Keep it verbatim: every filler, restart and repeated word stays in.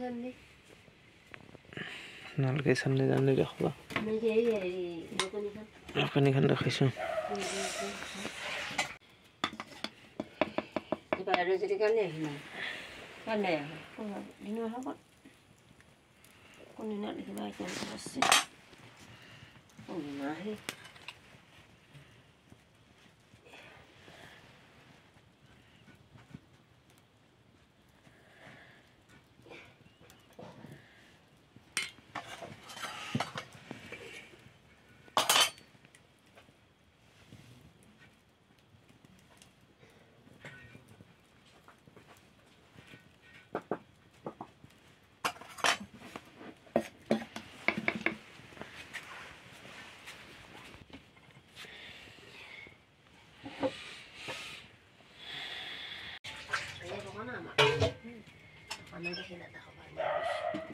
জানি নালকে চান্নি জানি দেখবা আমি যে এই দোকানখন দোকানখন দেখিছো বাইরে যদি কানে না কানে দিন হল কোন দিন দেখি ভাই কোন আসছে কোন না হে Ano ba hinata ko ba?